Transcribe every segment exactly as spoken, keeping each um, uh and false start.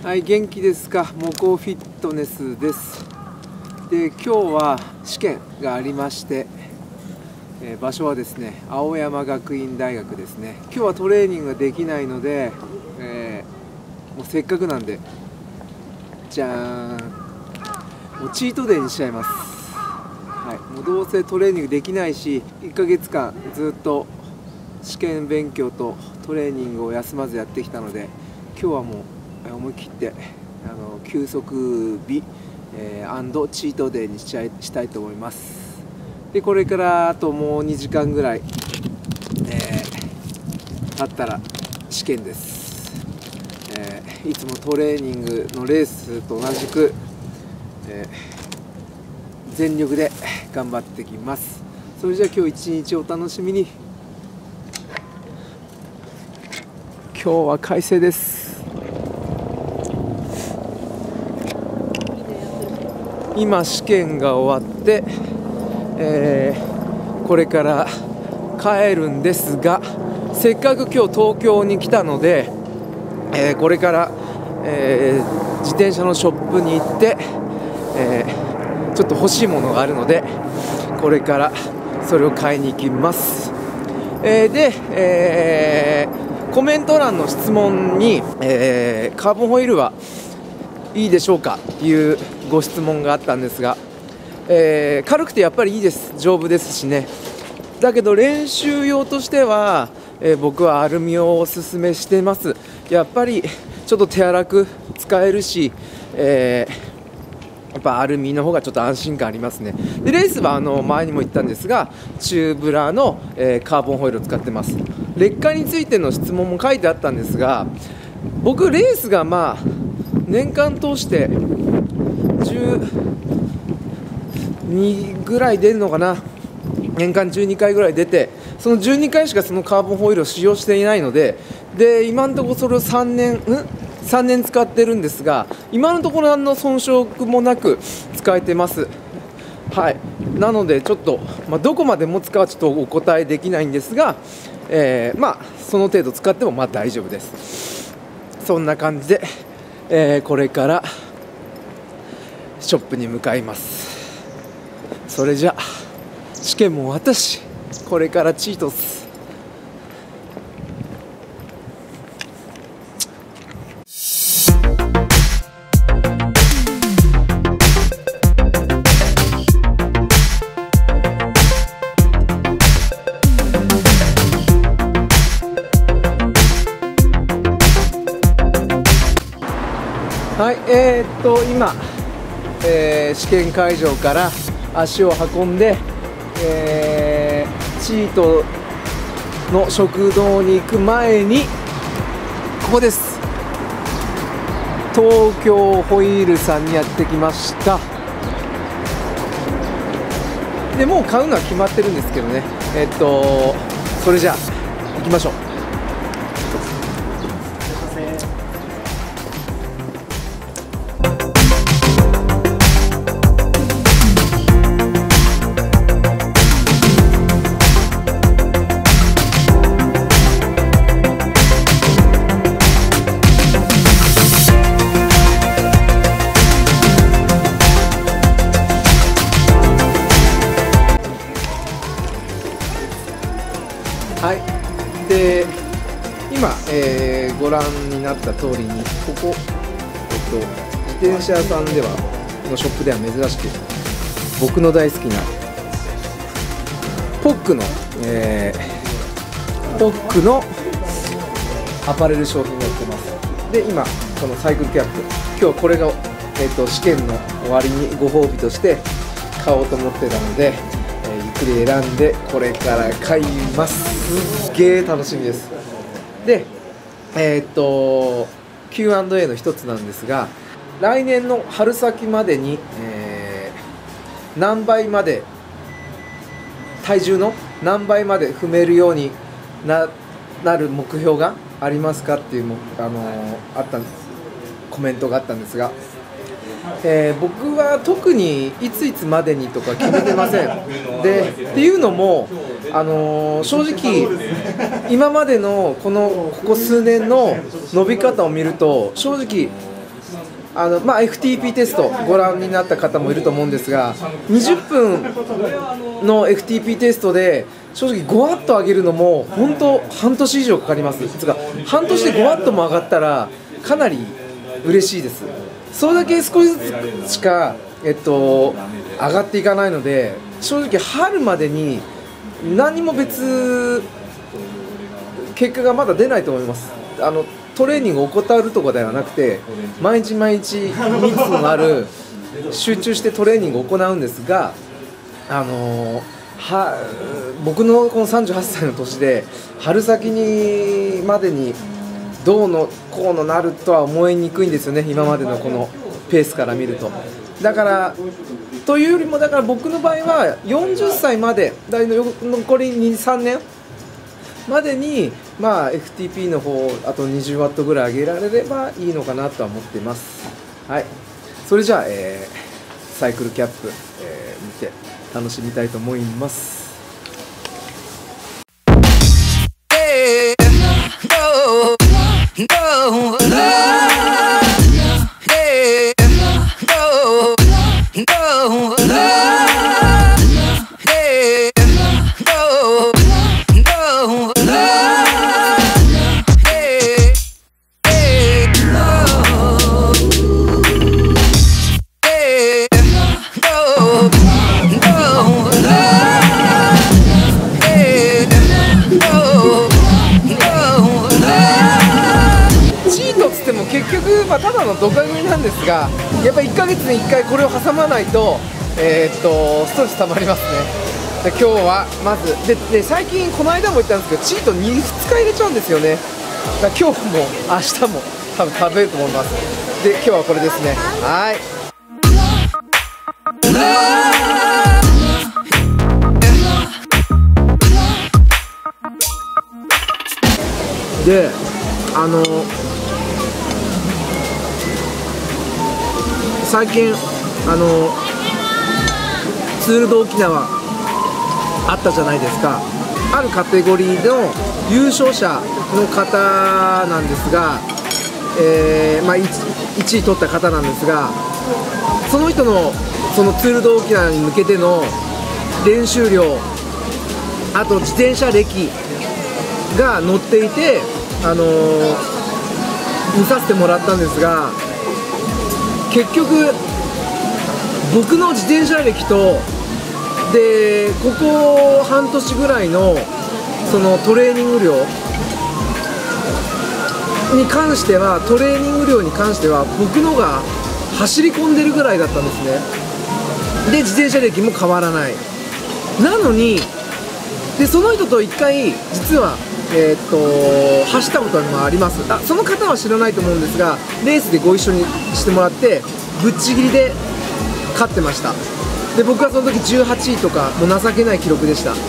はい、元気ですか。モコフィットネスです。で、今日は試験がありまして、えー、場所はですね、青山学院大学ですね。今日はトレーニングができないので、えー、もうせっかくなんで、じゃーん、もうチートデーにしちゃいます。はい、もうどうせトレーニングできないし、いっかげつかんずっと試験勉強とトレーニングを休まずやってきたので、今日はもう思い切ってあの休息日、えー、アンドチートデーにしちゃいしたいと思います。で、これからあともうにじかんぐらい、えー、経ったら試験です。えー、いつもトレーニングのレースと同じく、えー、全力で頑張ってきます。それじゃあ今日一日お楽しみに。今日は快晴です。今試験が終わって、えー、これから帰るんですが、せっかく今日東京に来たので、えー、これから、えー、自転車のショップに行って、えー、ちょっと欲しいものがあるので、これからそれを買いに行きます。えー、で、えー、コメント欄の質問に、えー、カーボンホイールはいいでしょうかっていうご質問があったんですが、えー、軽くてやっぱりいいです。丈夫ですしね。だけど練習用としては、えー、僕はアルミをおすすめしています。やっぱりちょっと手荒く使えるし、えー、やっぱアルミの方がちょっと安心感ありますね。で、レースはあの前にも言ったんですが、チューブラの、えー、カーボンホイールを使ってます。劣化についての質問も書いてあったんですが、僕レースがまあ年間通してじゅうにぐらい出るのかな。年間じゅうにかいぐらい出て、そのじゅうにかいしかそのカーボンホイールを使用していないので、で今のところそれをさんねん、んさんねん使ってるんですが、今のところ何の遜色もなく使えてます。はい、なのでちょっと、まあ、どこまで持つかはちょっとお答えできないんですが、えー、まあその程度使ってもまあ大丈夫です。そんな感じで、えー、これからショップに向かいます。それじゃ試験も終わったし、これからチートス。はい、えー、っと今、えー、試験会場から足を運んで、えー、チートの食堂に行く前に、ここです。東京ホイールさんにやってきました。でもう買うのは決まってるんですけどね。えー、っとそれじゃあ行きましょう。はい、で今、えー、ご覧になった通りに、ここ、えっと、自転車屋さんではこのショップでは珍しく僕の大好きなポックの、えー、ポックのアパレル商品を売ってます。で今このサイクルキャップ、今日はこれが、えー、と試験の終わりにご褒美として買おうと思ってたので、ゆっくり選んでこれから買います。すっげー楽しみです。で、えー、っと キューアンドエー の一つなんですが、来年の春先までに、えー、何倍まで体重の何倍まで踏めるように な, なる目標がありますかっていうも、あのー、あったコメントがあったんですが、えー、僕は特にいついつまでにとか決めてません。でっていうのも、あのー、正直今までのこのここ数年の伸び方を見ると、正直あのまあ、エフティーピー テストご覧になった方もいると思うんですが、にじゅっぷんの エフティーピー テストで正直ごワット上げるのも本当半年以上かかります。つか半年でごワットも上がったらかなり嬉しいです。それだけ少しずつしか、えっと、上がっていかないので、正直春までに何も別結果がまだ出ないと思います。あのトレーニングを怠るとかではなくて、毎日毎日密度のある集中してトレーニングを行うんですが、あのー、は僕のこのさんじゅうはっさいの年で春先にまでにどうのこうのなるとは思いにくいんですよね、今までのこのペースから見ると。だからというよりも、だから僕の場合はよんじゅっさいまで、だい残りに、さんねんまでに、まあ、エフティーピー の方あとにじゅうワットぐらい上げられればいいのかなとは思っています。はい、それじゃあ、えー、サイクルキャップ、えー、見て楽しみたいと思います。結局、まあ、ただのドカ食いなんですが、やっぱりいっかげつにいっかいこれを挟まないと、えー、っとストレスたまりますね。で今日はまず で, で最近この間も言ったんですけど、チートに、ふつか入れちゃうんですよね。だ今日も明日も多分食べると思います。で今日はこれですね。はい、であの最近あのツール・ド・沖縄あったじゃないですか。あるカテゴリーの優勝者の方なんですが、えーまあ、いちい取った方なんですが、その人のそのツール・ド・沖縄に向けての練習量、あと自転車歴が載っていて、あのー、見させてもらったんですが、結局僕の自転車歴とでここ半年ぐらいのそのトレーニング量に関してはトレーニング量に関しては僕のが走り込んでるぐらいだったんですね。で自転車歴も変わらない。なのにでその人と一回実はえー、っと走ったこともあります。あその方は知らないと思うんですが、レースでご一緒にしてもらってぶっちぎりで勝ってました。で僕はその時じゅうはちいとかもう情けない記録でした。も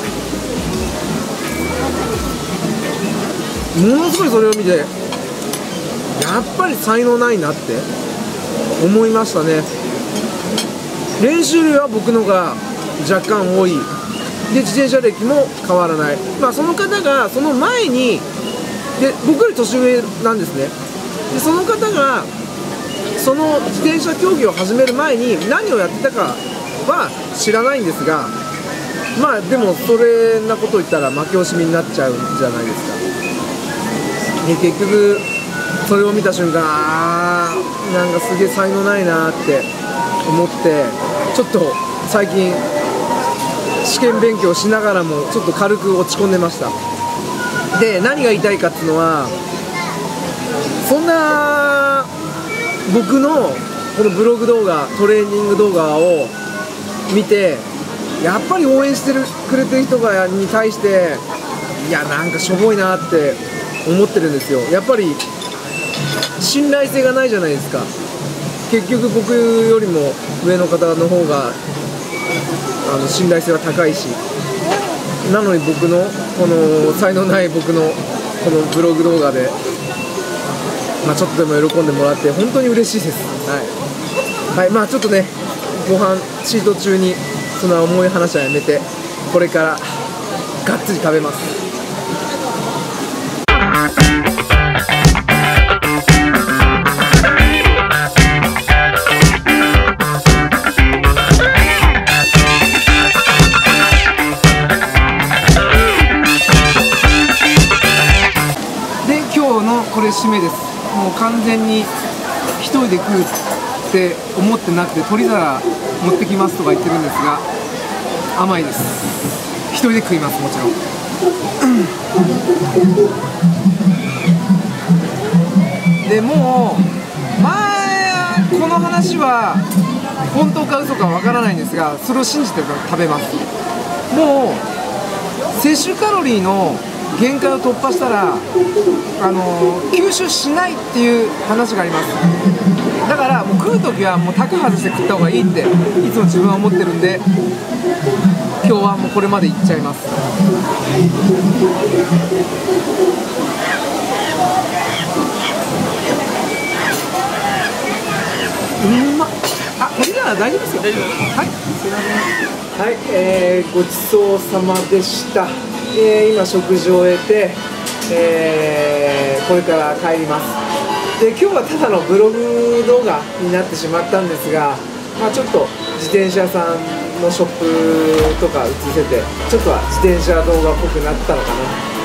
のすごいそれを見てやっぱり才能ないなって思いましたね。練習量は僕のが若干多いで自転車歴も変わらない。まあその方がその前にで僕より年上なんですね。でその方がその自転車競技を始める前に何をやってたかは知らないんですが、まあでもそれなことを言ったら負け惜しみになっちゃうんじゃないですか。で結局それを見た瞬間、あーなんかすげえ才能ないなって思って、ちょっと最近試験勉強しながらもちょっと軽く落ち込んでました。で何が言いたいかっていうのは、そんな僕のこのブログ動画トレーニング動画を見てやっぱり応援してるくれてる人がに対していやなんかしょぼいなって思ってるんですよ。やっぱり信頼性がないじゃないですか。結局僕よりも上の方の方があの信頼性は高いし、なのに僕のこの才能ない僕のこのブログ動画で、まあ、ちょっとでも喜んでもらって本当に嬉しいです。はい、はい、まあちょっとねご飯チート中にそんな重い話はやめて、これからがっつり食べます。 れ締めです。もう完全に一人で食うって思ってなくて、取り皿持ってきますとか言ってるんですが、甘いです。一人で食います、もちろん。でもう前この話は本当か嘘かわからないんですが、それを信じて食べます。もう摂取カロリーの限界を突破したら、あの吸収しないっていう話があります。だからもう食う時はもう卓外して食った方がいいっていつも自分は思ってるんで、今日はもうこれまでいっちゃいます。うんまっ。あ、これなら大丈夫ですよ。大丈夫。はい、すいません。はい、えー、ごちそうさまでした。えー、今食事を終えて、えー、これから帰ります。で、今日はただのブログ動画になってしまったんですが、まあ、ちょっと自転車屋さんのショップとか映せて、ちょっとは自転車動画っぽくなったのかな。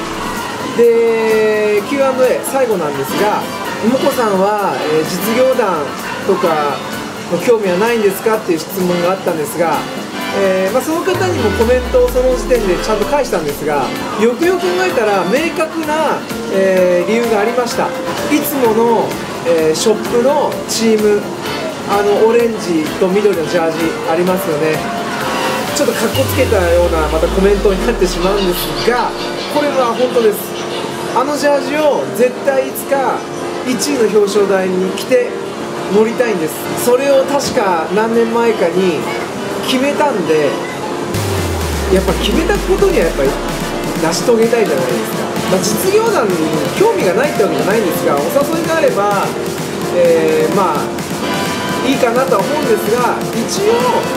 で、キューアンドエー 最後なんですが、もこさんは、えー、実業団とかの興味はないんですかっていう質問があったんですが、えーまあ、その方にもコメントをその時点でちゃんと返したんですが、よくよく考えたら明確な、えー、理由がありました。いつもの、えー、ショップのチーム、あのオレンジと緑のジャージありますよね。ちょっとかっこつけたようなまたコメントになってしまうんですが、これは本当です。あのジャージを絶対いつかいちいの表彰台に着て乗りたいんです。それを確か何年前かに決めたんで、やっぱ決めたことにはやっぱり成し遂げたいじゃないですか。まあ、実業団に興味がないってわけじゃないんですが、お誘いがあれば、えー、まあいいかなとは思うんですが、一応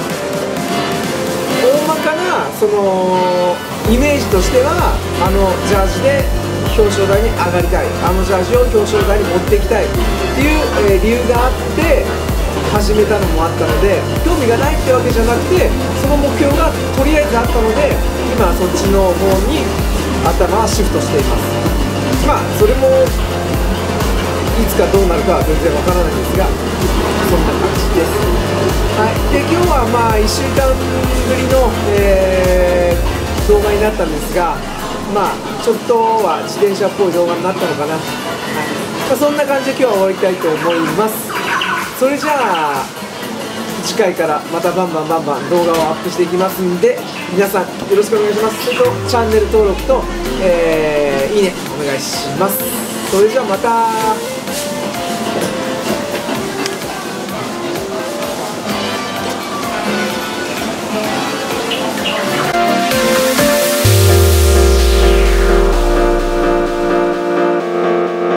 大まかなそのイメージとしては、あのジャージで表彰台に上がりたい、あのジャージを表彰台に持っていきたいっていう、えー、理由があって始めたのもあったので、興味がないってわけじゃなくて、その目標がとりあえずあったので、今はそっちの方に頭はシフトしています。まあそれもいつかどうなるかは全然わからないんですが、そんな感じです。はい、で今日はまあいっしゅうかんぶりの、えー、動画になったんですが、まあちょっとは自転車っぽい動画になったのかな。はい、まあ、そんな感じで今日は終わりたいと思います。それじゃあ次回からまたバンバンバンバン動画をアップしていきますんで、皆さんよろしくお願いします。それとチャンネル登録と、えー、いいねお願いします。それじゃあまた。